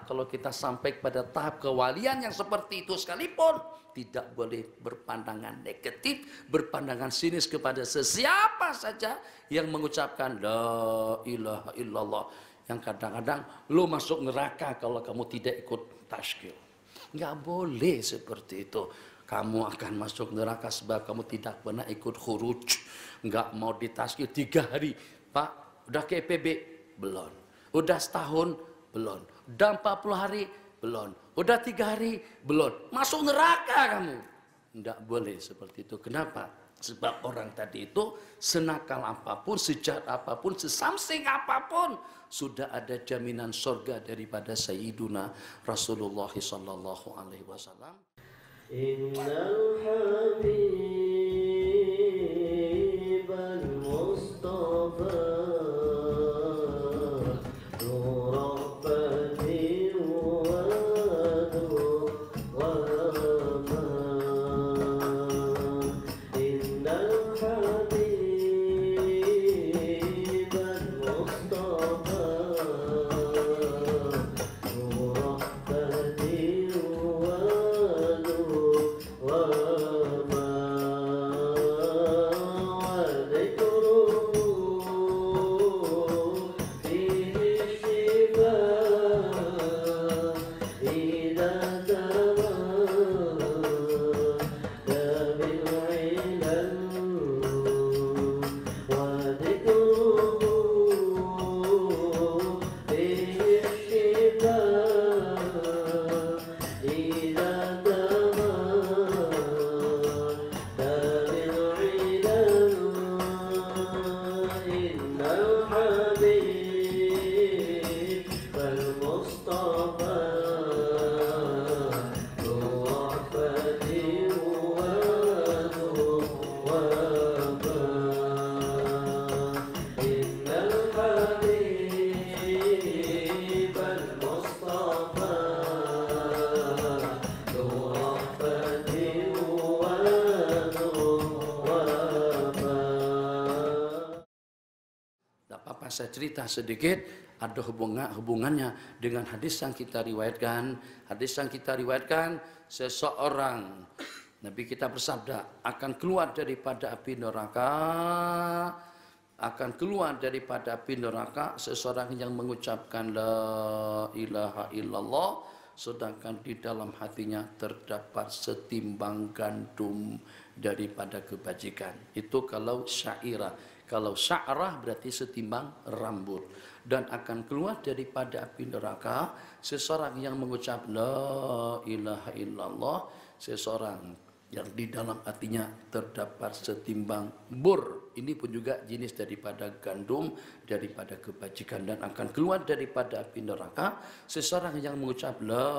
kalau kita sampai pada tahap kewalian yang seperti itu sekalipun, tidak boleh berpandangan negatif, berpandangan sinis kepada sesiapa saja yang mengucapkan la ilaha illallah. Yang kadang-kadang lo masuk neraka kalau kamu tidak ikut tasykiel. Nggak boleh seperti itu. Kamu akan masuk neraka sebab kamu tidak pernah ikut khuruj. Nggak mau ditasykiel 3 hari. Pak, udah ke EPB? Belum. Udah setahun? Belum. Udah 40 hari? Belum. Udah 3 hari? Belum. Masuk neraka kamu. Nggak boleh seperti itu. Kenapa? Sebab orang tadi itu senakal apapun, sejahat apapun, sesamsing apapun, sudah ada jaminan surga daripada Sayyiduna Rasulullah sallallahu alaihi wasallam. Innal habibal Mustafa saya cerita sedikit, ada hubungannya dengan hadis yang kita riwayatkan. Hadis yang kita riwayatkan, seseorang, Nabi kita bersabda, akan keluar daripada api neraka, akan keluar daripada api neraka seseorang yang mengucapkan la ilaha illallah, sedangkan di dalam hatinya terdapat setimbang gandum daripada kebajikan. Itu kalau syairah. Kalau sya'rah berarti setimbang rambut. Dan akan keluar daripada api neraka seseorang yang mengucap la ilaha illallah, seseorang yang di dalam hatinya terdapat setimbang bur. Ini pun juga jenis daripada gandum, daripada kebajikan. Dan akan keluar daripada api neraka seseorang yang mengucap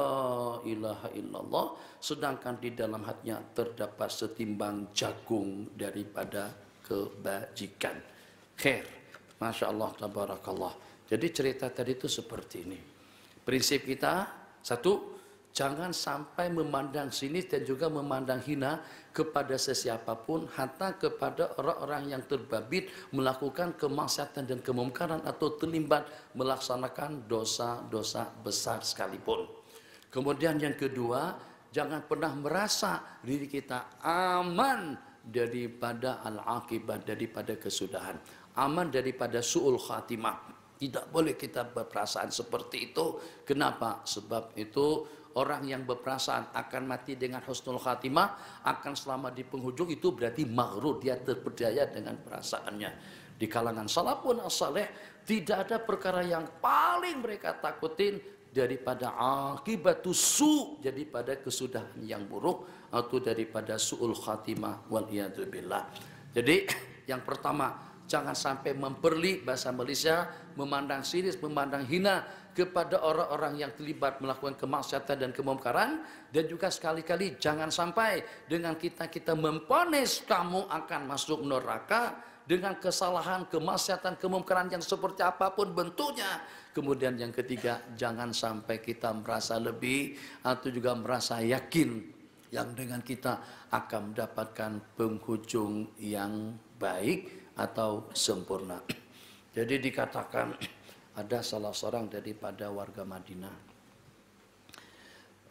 la ilaha illallah, sedangkan di dalam hatinya terdapat setimbang jagung daripada kebajikan. Khair. Masya Allah, tabarakallah. Jadi cerita tadi itu seperti ini. Prinsip kita, satu, jangan sampai memandang sinis dan juga memandang hina kepada sesiapapun, hatta kepada orang-orang yang terbabit melakukan kemaksiatan dan kemungkaran atau terlibat melaksanakan dosa-dosa besar sekalipun. Kemudian yang kedua, jangan pernah merasa diri kita aman daripada al-akibat, daripada kesudahan, aman daripada su'ul khatimah. Tidak boleh kita berperasaan seperti itu. Kenapa? Sebab itu orang yang berperasaan akan mati dengan husnul khatimah, akan selama di penghujung, itu berarti maghrur, dia terperdaya dengan perasaannya. Di kalangan salafun as-saleh tidak ada perkara yang paling mereka takutin daripada akibatus su, daripada kesudahan yang buruk, atau daripada su'ul khatimah wal iyadzubillah. Jadi yang pertama, jangan sampai memperli, bahasa Malaysia, memandang sinis, memandang hina kepada orang-orang yang terlibat melakukan kemaksiatan dan kemungkaran. Dan juga sekali-kali jangan sampai dengan kita memponis kamu akan masuk neraka dengan kesalahan, kemaksiatan, kemungkaran yang seperti apapun bentuknya. Kemudian yang ketiga, jangan sampai kita merasa lebih atau juga merasa yakin yang dengan kita akan mendapatkan penghujung yang baik atau sempurna. Jadi dikatakan ada salah seorang daripada warga Madinah.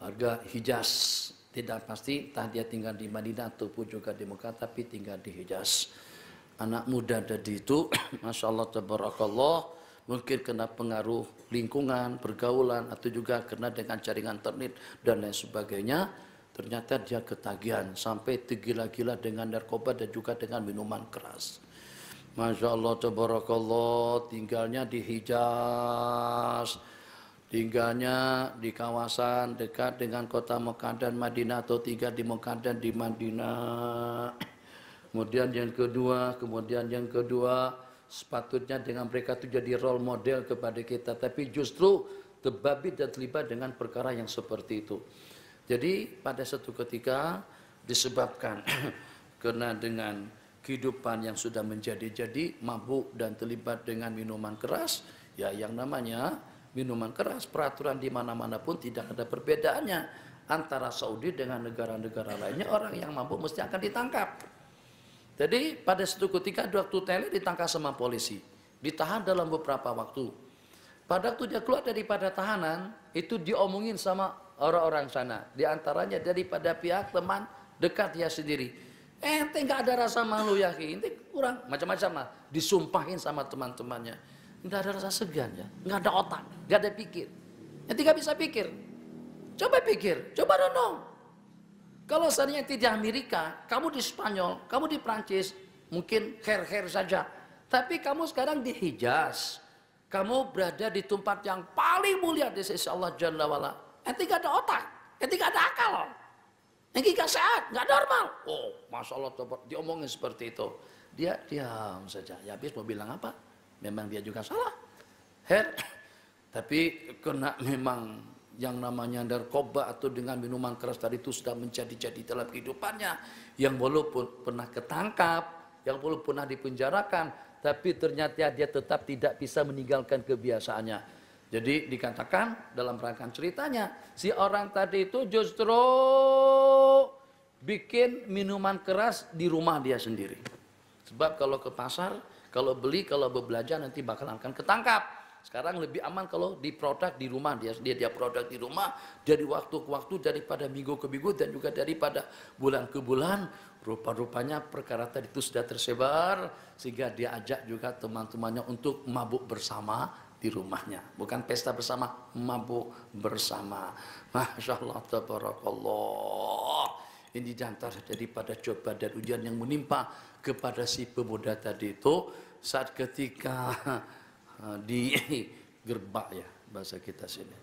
warga Hijaz, tidak pasti entah dia tinggal di Madinah ataupun juga di Mekah, tapi tinggal di Hijaz. Anak muda tadi itu Masya Allah tabarakallah, mungkin kena pengaruh lingkungan, pergaulan, atau juga kena dengan jaringan internet dan lain sebagainya. Ternyata dia ketagihan sampai tergila-gila dengan narkoba dan juga dengan minuman keras. Masya Allah tabarakallah, tinggalnya di Hijaz, tinggalnya di kawasan dekat dengan kota Mekah dan Madinah, atau tinggal di Mekah dan di Madinah. Kemudian yang kedua, sepatutnya dengan mereka itu jadi role model kepada kita, tapi justru terbabi dan terlibat dengan perkara yang seperti itu. Jadi pada satu ketika disebabkan kena dengan kehidupan yang sudah menjadi-jadi, mabuk dan terlibat dengan minuman keras, ya yang namanya minuman keras, peraturan di mana-mana pun tidak ada perbedaannya antara Saudi dengan negara-negara lainnya. Orang yang mabuk mesti akan ditangkap. Jadi pada satu ketika waktu tele ditangkap sama polisi, ditahan dalam beberapa waktu. Pada waktu dia keluar daripada tahanan, itu diomongin sama orang-orang sana, di antaranya daripada pihak teman dekat dia sendiri. Ente nggak ada rasa malu ya, ente kurang macam-macam lah, disumpahin sama teman-temannya. Nggak ada rasa segan ya, nggak ada otak, nggak ada pikir. Ente nggak bisa pikir. Coba pikir, coba renung. Kalau seandainya ente di Amerika, kamu di Spanyol, kamu di Prancis, mungkin her-her saja. Tapi kamu sekarang di Hijaz, kamu berada di tempat yang paling mulia di sisi Allah Jalla wa'ala. Ente nggak ada otak, ente nggak ada akal. Ente nggak sehat, nggak normal. Oh, Masya Allah, diomongin seperti itu. Dia diam saja. Ya habis mau bilang apa? Memang dia juga salah. Tapi kena memang yang namanya narkoba atau dengan minuman keras tadi itu sudah menjadi-jadi dalam kehidupannya. Yang walaupun pernah ketangkap, yang walaupun pernah dipenjarakan, tapi ternyata dia tetap tidak bisa meninggalkan kebiasaannya. Jadi dikatakan dalam rangkaian ceritanya, si orang tadi itu justru bikin minuman keras di rumah dia sendiri. Sebab kalau ke pasar, kalau beli, kalau berbelanja nanti bakal akan ketangkap. Sekarang lebih aman kalau di produk di rumah, dia produk di rumah dari waktu ke waktu, daripada minggu ke minggu, dan juga daripada bulan ke bulan. Rupa-rupanya perkara tadi itu sudah tersebar, sehingga dia ajak juga teman-temannya untuk mabuk bersama di rumahnya. Bukan pesta bersama, mabuk bersama. Masya Allah, tabarakallah. Ini diantar daripada cobaan dan ujian yang menimpa kepada si pemuda tadi itu saat ketika digerbak, ya bahasa kita sini,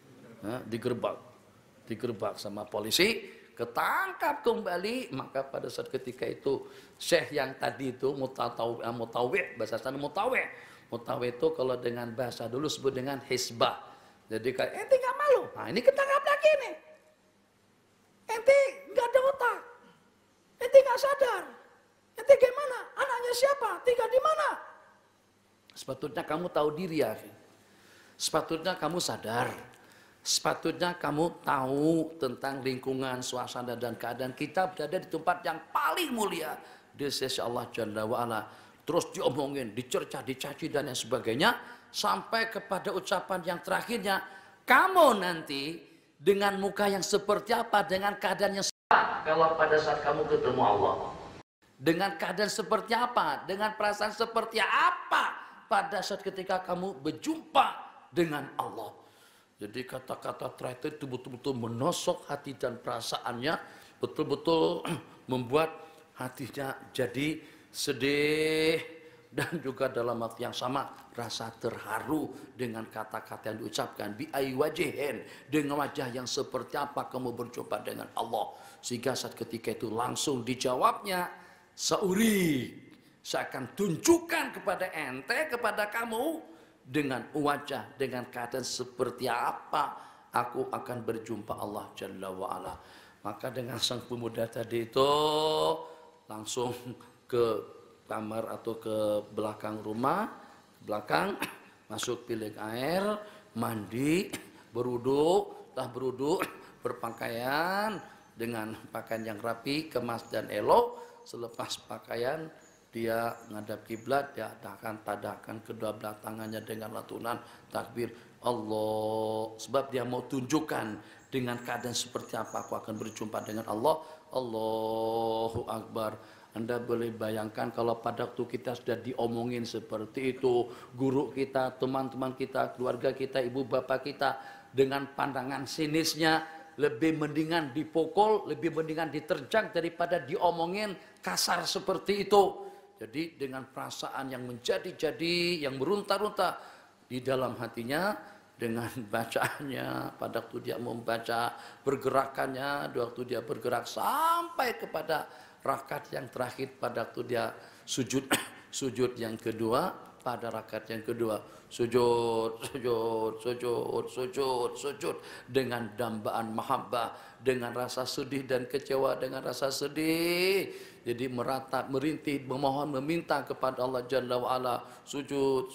digerbak sama polisi, ketangkap kembali. Maka pada saat ketika itu syekh yang tadi itu mutawih, bahasa sana mutawih itu kalau dengan bahasa dulu sebut dengan hisbah. Jadi kayak ente nggak malu, nah ini ketangkap lagi nih. Ente nggak ada otak, ente nggak sadar, ente gimana? Anaknya siapa? Tinggal di mana? Sepatutnya kamu tahu diri, ya. Sepatutnya kamu sadar. Sepatutnya kamu tahu tentang lingkungan, suasana dan keadaan kita berada di tempat yang paling mulia di sisi Allah Jalla wa'ala. Terus diomongin, dicerca, dicaci dan lain sebagainya, sampai kepada ucapan yang terakhirnya, kamu nanti dengan muka yang seperti apa, dengan keadaan yang seperti apa kalau pada saat kamu ketemu Allah. Dengan keadaan seperti apa, dengan perasaan seperti apa pada saat ketika kamu berjumpa dengan Allah. Jadi kata-kata terakhir itu betul-betul menosok hati dan perasaannya, betul-betul membuat hatinya jadi sedih, dan juga dalam waktu yang sama rasa terharu dengan kata-kata yang diucapkan. Bi ai wajhin, dengan wajah yang seperti apa kamu berjumpa dengan Allah. Sehingga saat ketika itu langsung dijawabnya, sauri, saya akan tunjukkan kepada ente, kepada kamu, dengan wajah, dengan keadaan seperti apa aku akan berjumpa Allah Jalla wa'ala. Maka dengan sang pemuda tadi itu langsung ke kamar atau ke belakang rumah, belakang, masuk bilik air, mandi, berwudu, berpakaian dengan pakaian yang rapi, kemas dan elok. Selepas pakaian, dia menghadap kiblat, dia akan tadahkan kedua belah tangannya dengan lantunan takbir, Allah. Sebab dia mau tunjukkan dengan keadaan seperti apa aku akan berjumpa dengan Allah. Allahu Akbar. Anda boleh bayangkan kalau pada waktu kita sudah diomongin seperti itu, guru kita, teman-teman kita, keluarga kita, ibu bapak kita, dengan pandangan sinisnya, lebih mendingan dipukul, lebih mendingan diterjang daripada diomongin kasar seperti itu. Jadi dengan perasaan yang menjadi-jadi, yang merunta-runta di dalam hatinya, dengan bacaannya, pada waktu dia membaca, pergerakannya, waktu dia bergerak sampai kepada rakaat yang terakhir, pada waktu dia sujud, sujud yang kedua, pada rakaat yang kedua, sujud dengan dambaan mahabbah, dengan rasa sedih dan kecewa, dengan rasa sedih. Jadi meratap, merintih, memohon, meminta kepada Allah Jalla wa'ala. Sujud.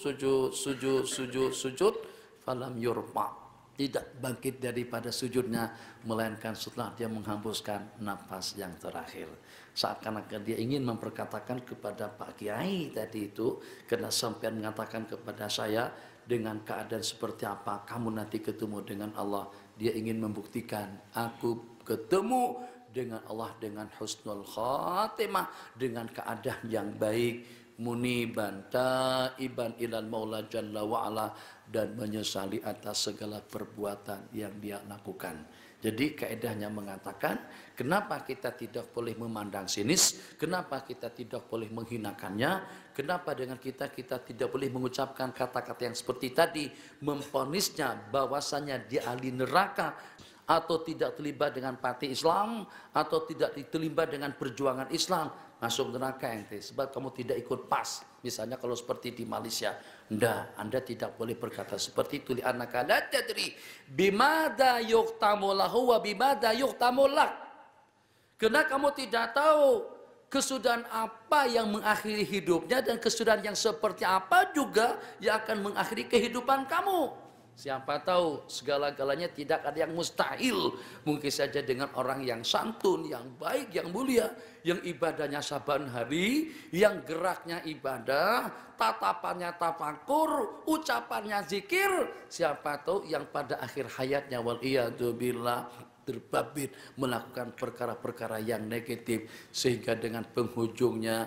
Falam yurfa. Tidak bangkit daripada sujudnya, melainkan setelah dia menghembuskan nafas yang terakhir. Seakan-akan dia ingin memperkatakan kepada Pak Kiai tadi itu, karena sampai mengatakan kepada saya, dengan keadaan seperti apa kamu nanti ketemu dengan Allah. Dia ingin membuktikan, aku ketemu dengan Allah dengan husnul khatimah, dengan keadaan yang baik, muniban taiban ilal maula jalla wa'ala, dan menyesali atas segala perbuatan yang dia lakukan. Jadi kaedahnya mengatakan, kenapa kita tidak boleh memandang sinis, kenapa kita tidak boleh menghinakannya, kenapa dengan kita tidak boleh mengucapkan kata-kata yang seperti tadi, memponisnya bahwasanya dia ahli neraka, atau tidak terlibat dengan partai Islam, atau tidak terlibat dengan perjuangan Islam, masuk neraka ente sebab kamu tidak ikut PAS. Misalnya kalau seperti di Malaysia, enggak, Anda tidak boleh berkata seperti itu. Li'annaka la tadri bimada yuhtamu lahu wa bimada yuhtamu lak. Karena kamu tidak tahu kesudahan apa yang mengakhiri hidupnya, dan kesudahan yang seperti apa juga yang akan mengakhiri kehidupan kamu. Siapa tahu, segala-galanya tidak ada yang mustahil. Mungkin saja dengan orang yang santun, yang baik, yang mulia, yang ibadahnya saban hari, yang geraknya ibadah, tatapannya tafakur, ucapannya zikir. Siapa tahu yang pada akhir hayatnya waliyadzubillah terbabit melakukan perkara-perkara yang negatif, sehingga dengan penghujungnya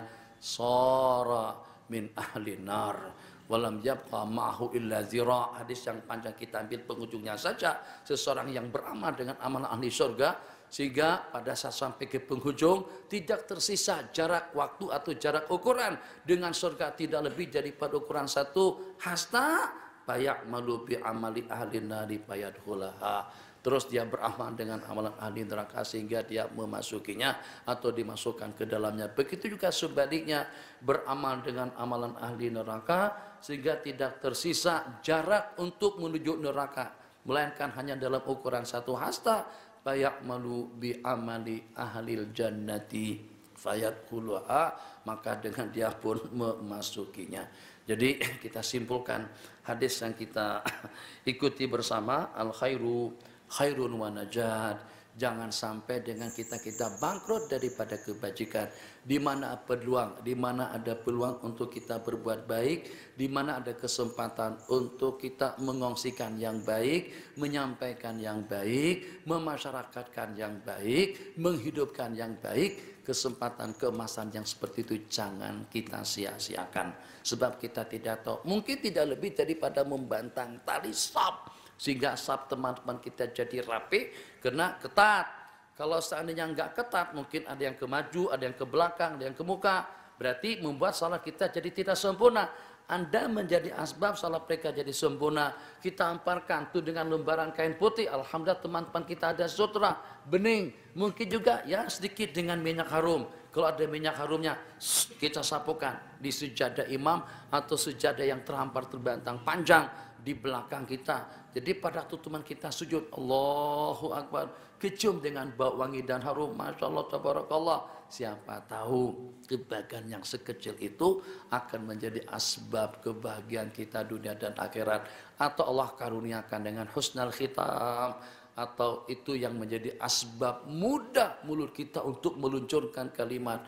sara min ahli nar. Walam yabqa ma'hu illa zira. Hadis yang panjang kita ambil penghujungnya saja. Seseorang yang beramal dengan amalan ahli surga, sehingga pada saat sampai ke penghujung tidak tersisa jarak waktu atau jarak ukuran dengan surga, tidak lebih daripada ukuran satu hasta. Bayak malu bi amali ahli nari bayadkhulaha. Terus dia beramal dengan amalan ahli neraka sehingga dia memasukinya atau dimasukkan ke dalamnya. Begitu juga sebaliknya, beramal dengan amalan ahli neraka sehingga tidak tersisa jarak untuk menuju neraka, melainkan hanya dalam ukuran satu hasta. Fayamalu bi amali ahlil jannati fayadkhuluha, maka dengan dia pun memasukinya. Jadi kita simpulkan hadis yang kita ikuti bersama, al khairu khairun wa najat. Jangan sampai dengan kita bangkrut daripada kebajikan. Di mana peluang, di mana ada peluang untuk kita berbuat baik, di mana ada kesempatan untuk kita mengongsikan yang baik, menyampaikan yang baik, memasyarakatkan yang baik, menghidupkan yang baik, kesempatan keemasan yang seperti itu jangan kita sia-siakan. Sebab kita tidak tahu, mungkin tidak lebih daripada membantang tali sop, sehingga sab teman-teman kita jadi rapi karena ketat. Kalau seandainya enggak ketat, mungkin ada yang ke maju, ada yang ke belakang, ada yang ke muka. Berarti membuat salat kita jadi tidak sempurna. Anda menjadi asbab salat mereka jadi sempurna. Kita amparkan tuh dengan lembaran kain putih. Alhamdulillah teman-teman kita ada sutra bening. Mungkin juga ya sedikit dengan minyak harum. Kalau ada minyak harumnya, kita sapukan di sejadah imam atau sejadah yang terhampar terbentang panjang di belakang kita. Jadi pada waktu teman kita sujud, Allahu Akbar, kecium dengan bau wangi dan harum, Masya Allah, tabarakallah. Siapa tahu kebahagiaan yang sekecil itu akan menjadi asbab kebahagiaan kita dunia dan akhirat. Atau Allah karuniakan dengan husnul khitam, atau itu yang menjadi asbab mudah mulut kita untuk meluncurkan kalimat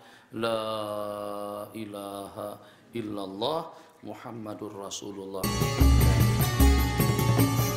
La ilaha illallah Muhammadur Rasulullah.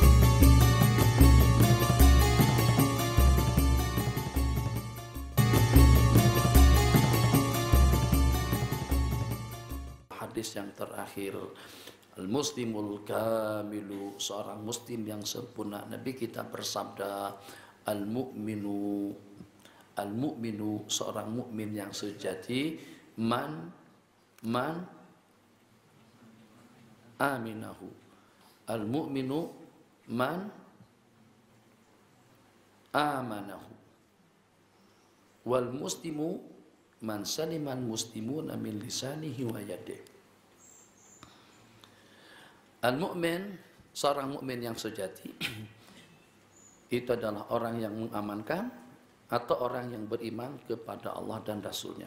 hadis yang terakhir. Al-muslimul kamilu, seorang muslim yang sempurna. Nabi kita bersabda, al-mu'minu, seorang mukmin yang sejati, man aminahu. Al-mu'minu man amanahu. Wal muslimu man saliman muslimuna min lisanihi wa yadihi. Al-mu'min, seorang mukmin yang sejati itu adalah orang yang mengamankan atau orang yang beriman kepada Allah dan Rasulnya.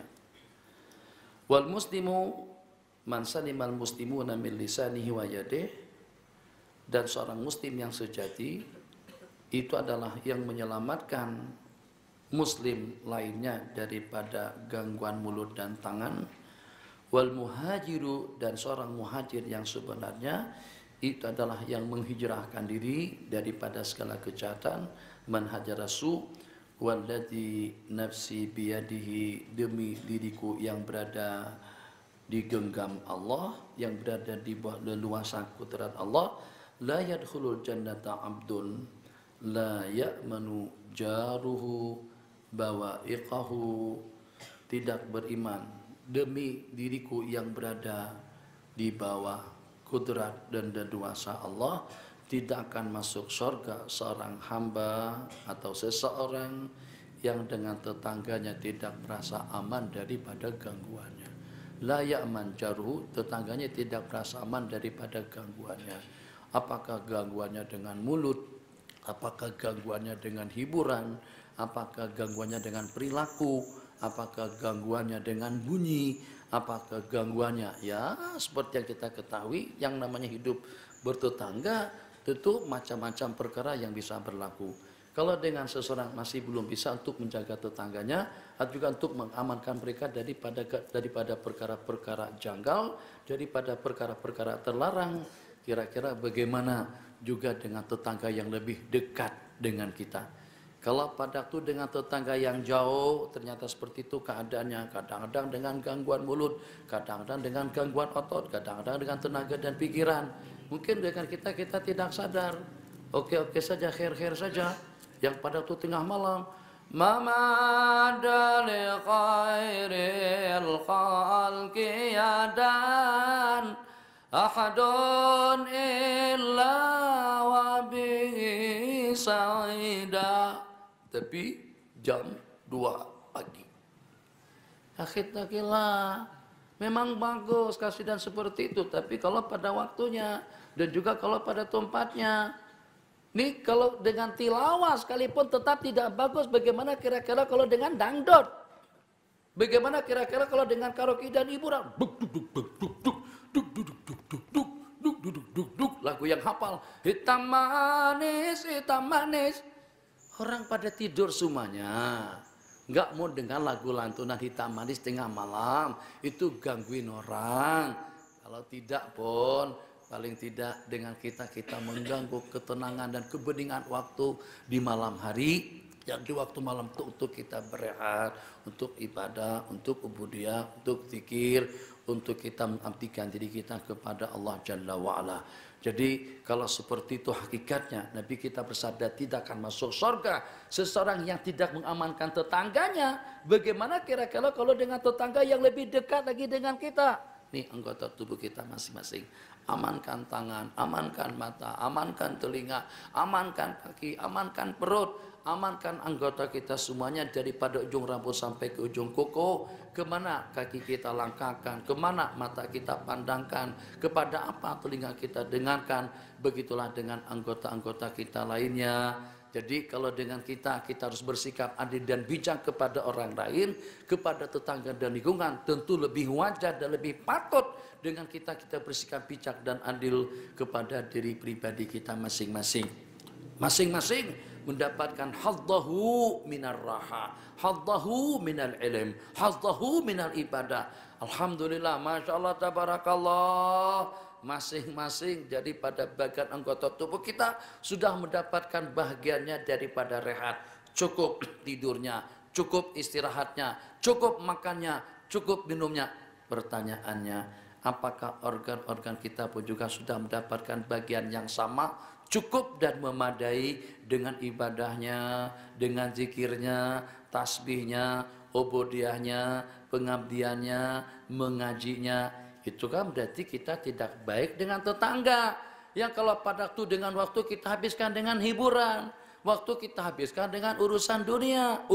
Wal muslimu man salimal muslimuna min lisanihi wa yadihi, dan seorang muslim yang sejati itu adalah yang menyelamatkan muslim lainnya daripada gangguan mulut dan tangan. Wal muhajiru, dan seorang muhajir yang sebenarnya itu adalah yang menghijrahkan diri daripada segala kejahatan. Man hajarasu walladzi nafsi biyadihi, demi diriku yang berada di genggam Allah, yang berada di bawah leluasa kudrat Allah. La yadkhulul jannata abdun la ya'manu jaruhu bawa'iqahu, tidak beriman demi diriku yang berada di bawah kudrat dan leluasa Allah, tidak akan masuk surga seorang hamba atau seseorang yang dengan tetangganya tidak merasa aman daripada gangguannya. La ya'man jaruhu, tetangganya tidak merasa aman daripada gangguannya. Apakah gangguannya dengan mulut, apakah gangguannya dengan hiburan, apakah gangguannya dengan perilaku, apakah gangguannya dengan bunyi, apakah gangguannya, ya seperti yang kita ketahui, yang namanya hidup bertetangga tentu macam-macam perkara yang bisa berlaku. Kalau dengan seseorang masih belum bisa untuk menjaga tetangganya, atau juga untuk mengamankan mereka daripada perkara-perkara janggal, daripada perkara-perkara terlarang, kira-kira bagaimana juga dengan tetangga yang lebih dekat dengan kita. Kalau pada waktu dengan tetangga yang jauh, ternyata seperti itu keadaannya. Kadang-kadang dengan gangguan mulut, kadang-kadang dengan gangguan otot, kadang-kadang dengan tenaga dan pikiran. Mungkin dengan kita tidak sadar. Oke saja, khair saja. Yang pada waktu tengah malam, Mamada li khairil khalqi yadan, ahadun illa wa bihi sa'ida. Tapi jam 2 pagi. Akhirnya memang bagus kasidan seperti itu, tapi kalau pada waktunya dan juga kalau pada tempatnya. Nih kalau dengan tilawah sekalipun tetap tidak bagus, bagaimana kira-kira kalau dengan dangdut? Bagaimana kira-kira kalau dengan karaoke dan hiburan? Lagu yang hafal, hitam manis, hitam manis. Orang pada tidur semuanya, nggak mau dengar lagu lantunan hitam manis tengah malam, itu gangguin orang. Kalau tidak pun, paling tidak dengan kita mengganggu ketenangan dan kebeningan waktu di malam hari, yang di waktu malam itu untuk kita berehat, untuk ibadah, untuk ubudiyah, untuk zikir, untuk kita mengabdikan diri kita kepada Allah Jalla wa'ala. Jadi kalau seperti itu hakikatnya, Nabi kita bersabda tidak akan masuk surga seseorang yang tidak mengamankan tetangganya. Bagaimana kira-kira kalau dengan tetangga yang lebih dekat lagi dengan kita? Nih anggota tubuh kita masing-masing. Amankan tangan, amankan mata, amankan telinga, amankan kaki, amankan perut, amankan anggota kita semuanya daripada ujung rambut sampai ke ujung kuku. Kemana kaki kita langkahkan, kemana mata kita pandangkan, kepada apa telinga kita dengarkan. Begitulah dengan anggota-anggota kita lainnya. Jadi kalau dengan kita harus bersikap adil dan bijak kepada orang lain, kepada tetangga dan lingkungan, tentu lebih wajar dan lebih patut dengan kita bersikap bijak dan adil kepada diri pribadi kita masing-masing. Masing-masing mendapatkan haddahu minar raha, haddahu minal ilm, haddahu minal ibadah. Alhamdulillah, Masya Allah, tabarakallah. Masing-masing daripada bagian anggota tubuh kita sudah mendapatkan bahagiannya daripada rehat. Cukup tidurnya, cukup istirahatnya, cukup makannya, cukup minumnya. Pertanyaannya, Apakah organ-organ kita pun juga sudah mendapatkan bagian yang sama, cukup dan memadai dengan ibadahnya, dengan zikirnya, tasbihnya, ubudiyahnya, pengabdiannya, mengajinya. Itu kan berarti kita tidak baik dengan tetangga. Yang kalau pada waktu dengan waktu kita habiskan dengan hiburan, waktu kita habiskan dengan urusan dunia,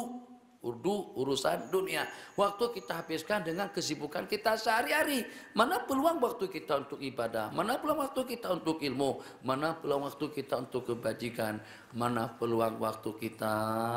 urusan dunia. Waktu kita habiskan dengan kesibukan kita sehari-hari. Mana peluang waktu kita untuk ibadah? Mana peluang waktu kita untuk ilmu? Mana peluang waktu kita untuk kebajikan? Mana peluang waktu kita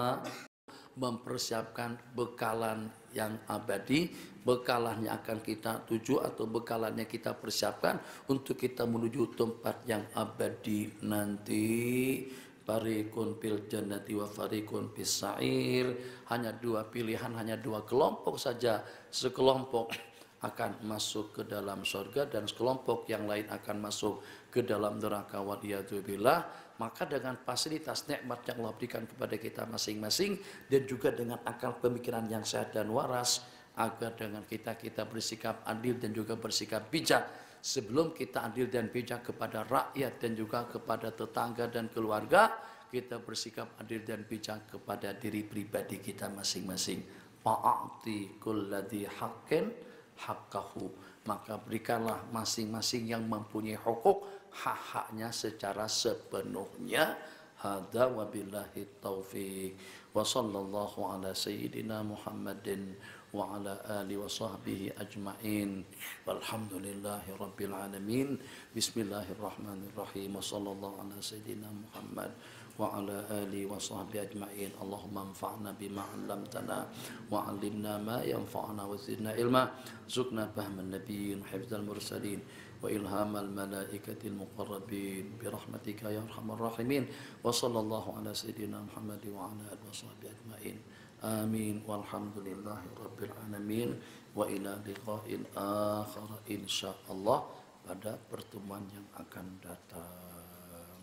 mempersiapkan bekalan yang abadi, bekalan yang akan kita tuju atau bekalan yang kita persiapkan untuk kita menuju tempat yang abadi nanti. Fariqun fil jannati wa fariqun fis sa'ir. Hanya dua pilihan, hanya dua kelompok saja. Sekelompok akan masuk ke dalam surga dan sekelompok yang lain akan masuk ke dalam neraka, waliyadzubillah. Maka dengan fasilitas nikmat yang Allah berikan kepada kita masing-masing dan juga dengan akal pemikiran yang sehat dan waras, agar dengan kita bersikap adil dan juga bersikap bijak. Sebelum kita adil dan bijak kepada rakyat dan juga kepada tetangga dan keluarga, kita bersikap adil dan bijak kepada diri pribadi kita masing-masing. Fa'ati kulladzi haqqin haqqahu. Maka berikanlah masing-masing yang mempunyai hukuk hak-haknya secara sepenuhnya. Hadza wabillahi taufiq. Wa sallallahu ala sayyidina Muhammadin wa ala alihi wa sahbihi ajma'in. Walhamdulillahi rabbil alamin. Bismillahirrahmanirrahim. Wa sallallahu ala sayyidina Muhammad wa ala alihi wa sahbihi ajma'in. Allahumma anfa'na bima 'allamtana wa 'allimna ma yanfa'una wa zidna ilma. Zukna fahman nabiyyin hifdzal mursalin wa ilhamal malaikatil muqarrabin bi rahmatika ya arhamar rahimin. Wa sallallahu ala sayyidina Muhammad wa ala alihi wa sahbihi ajma'in. Amin walhamdulillahi rabbil alamin. Wa ila liqa'in akhar insyaallah pada pertemuan yang akan datang.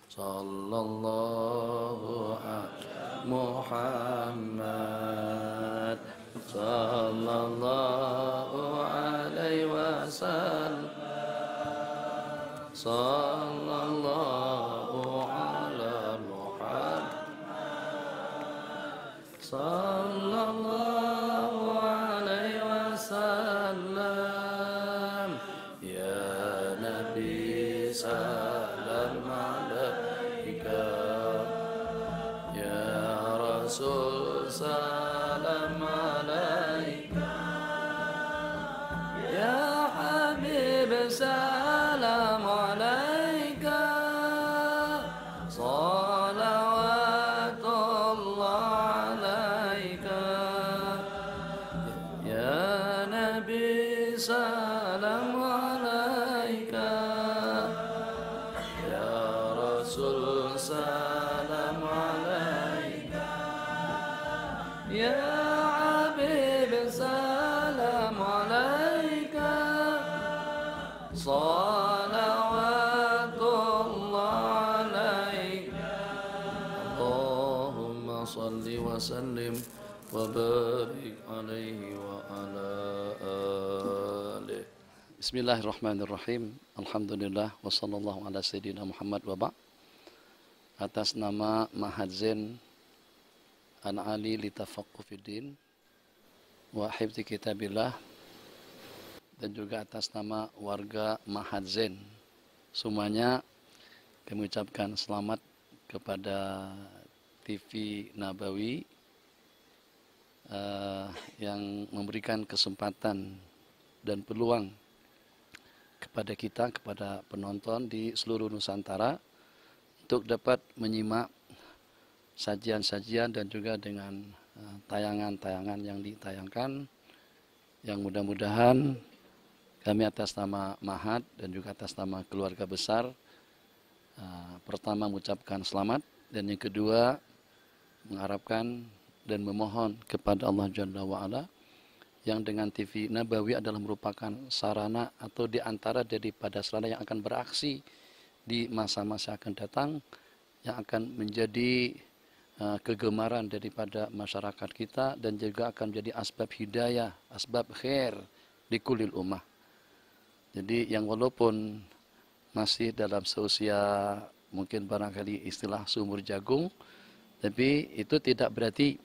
Sallallahu ala Muhammad sallallahu alaihi wasallam. Sallallahu ala Muhammad sallallahu alaihi wasallam. Ya Nabi salam alaika, ya Rasul salam alaika, ya Habib salam alaika. Salawatullah alaika, ya Nabi salam alaika, ya Rasul salam alaika, ya Habib salam alaika. Salawatullah alaika. Allahumma salli wa sallim wa barik alaihi wa ala alihi. Bismillahirrahmanirrahim. Alhamdulillah wa sallallahu ala sayyidina Muhammad wa ba'. Atas nama Ma'had Zain An-Ali li Tafaqquh Fiddin wa Hifdzi Kitabillah, dan juga atas nama warga Ma'had Zain semuanya, kami ucapkan selamat kepada TV Nabawi yang memberikan kesempatan dan peluang kepada kita, kepada penonton di seluruh Nusantara untuk dapat menyimak sajian-sajian dan juga dengan tayangan-tayangan yang ditayangkan, yang mudah-mudahan kami atas nama Ma'had dan juga atas nama keluarga besar pertama mengucapkan selamat, dan yang kedua mengharapkan dan memohon kepada Allah Jalla wa'ala yang dengan TV Nabawi adalah merupakan sarana atau diantara daripada sarana yang akan beraksi di masa-masa akan datang, yang akan menjadi kegemaran daripada masyarakat kita dan juga akan menjadi asbab hidayah, asbab khair di kulil ummah. Jadi yang walaupun masih dalam seusia mungkin barangkali istilah sumur jagung, tapi itu tidak berarti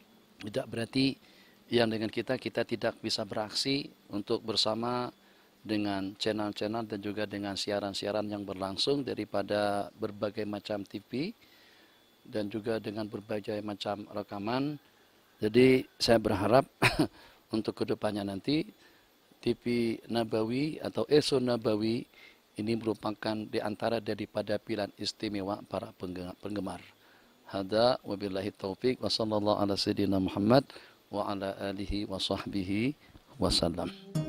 yang dengan kita tidak bisa beraksi untuk bersama dengan channel-channel dan juga dengan siaran-siaran yang berlangsung daripada berbagai macam TV dan juga dengan berbagai macam rekaman. Jadi saya berharap untuk kedepannya nanti TV Nabawi atau ESO Nabawi ini merupakan di antara daripada pilihan istimewa para penggemar. Hada wabillahi taufik wa sallallahu ala sayyidina Muhammad wa ala alihi wa sahbihi wasallam.